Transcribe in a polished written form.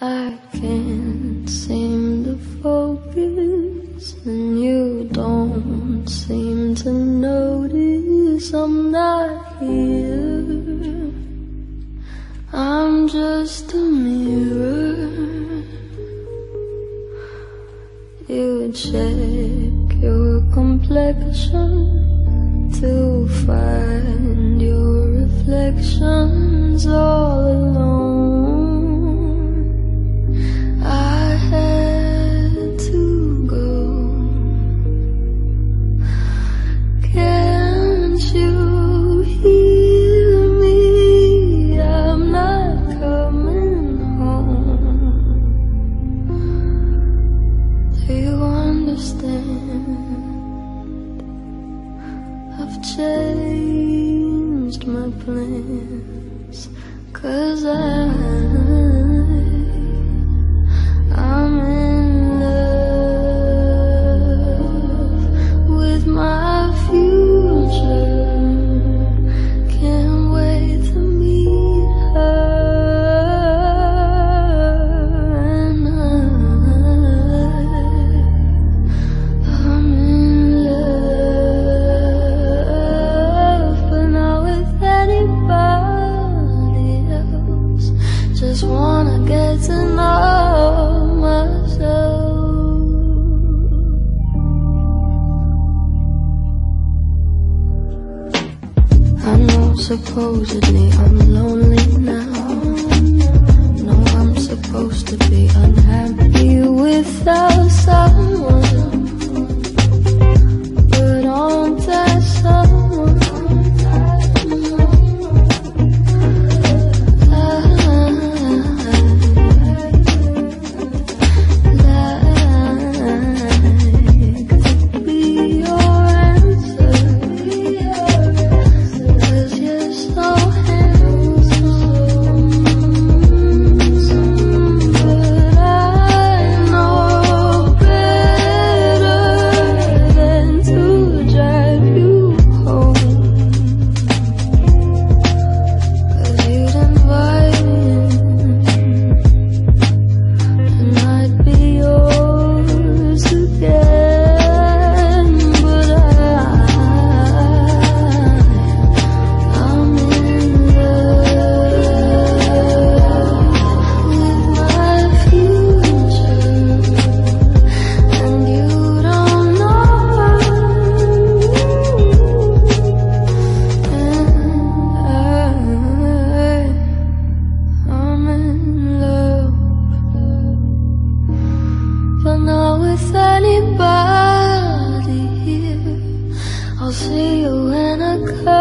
I can't seem to focus, and you don't seem to notice I'm not here. I'm just a mirror. You check your complexion to find your reflections all alone. I had to go. Can't you hear me? I'm not coming home. Do you understand? I've changed my plans, 'cause I'm in love with my future. Can't wait to meet her, and I'm in love, but not with anybody else. Just wanna get to know myself. I know supposedly I'm lonely now. No, I'm supposed to be unhappy without someone, but aren't that someone? But not with anybody here. I'll see you when I come.